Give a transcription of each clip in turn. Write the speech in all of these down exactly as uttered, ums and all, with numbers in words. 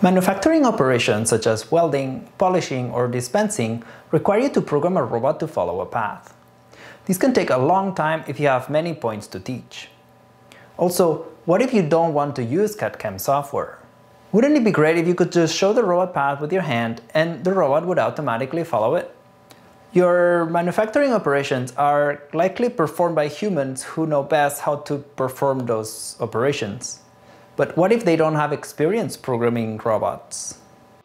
Manufacturing operations such as welding, polishing, or dispensing require you to program a robot to follow a path. This can take a long time if you have many points to teach. Also, what if you don't want to use C A D C A M software? Wouldn't it be great if you could just show the robot path with your hand and the robot would automatically follow it? Your manufacturing operations are likely performed by humans who know best how to perform those operations. But what if they don't have experience programming robots?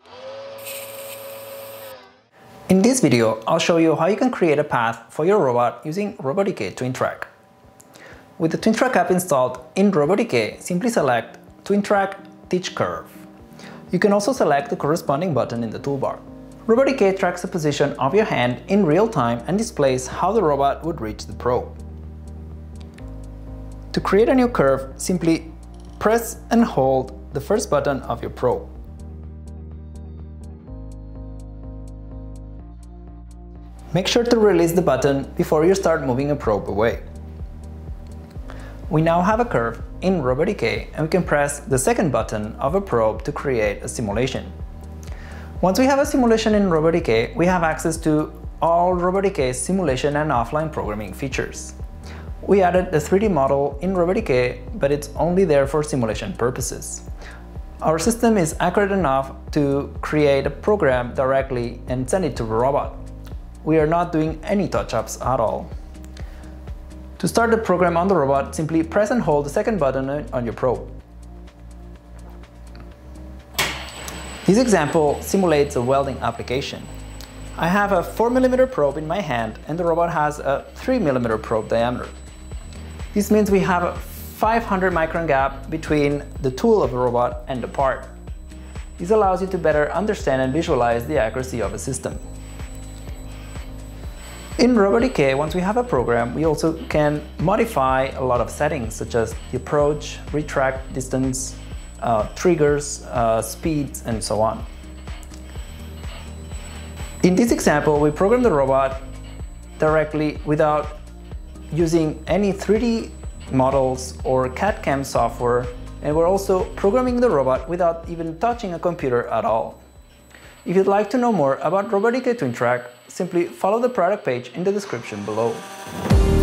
In this video, I'll show you how you can create a path for your robot using RoboDK TwinTrack. With the TwinTrack app installed in RoboDK, simply select TwinTrack Teach Curve. You can also select the corresponding button in the toolbar. RoboDK tracks the position of your hand in real time and displays how the robot would reach the probe. To create a new curve, simply press and hold the first button of your probe. Make sure to release the button before you start moving a probe away. We now have a curve in RoboDK and we can press the second button of a probe to create a simulation. Once we have a simulation in RoboDK, we have access to all RoboDK's simulation and offline programming features. We added the three D model in RoboDK, but it's only there for simulation purposes. Our system is accurate enough to create a program directly and send it to the robot. We are not doing any touch-ups at all. To start the program on the robot, simply press and hold the second button on your probe. This example simulates a welding application. I have a four millimeter probe in my hand and the robot has a three millimeter probe diameter. This means we have a five hundred micron gap between the tool of the robot and the part. This allows you to better understand and visualize the accuracy of a system. In RoboDK, once we have a program, we also can modify a lot of settings such as the approach, retract distance, uh, triggers, uh, speeds, and so on. In this example, we program the robot directly without using any three D models or C A D C A M software, and we're also programming the robot without even touching a computer at all. If you'd like to know more about RoboDK TwinTrack, simply follow the product page in the description below.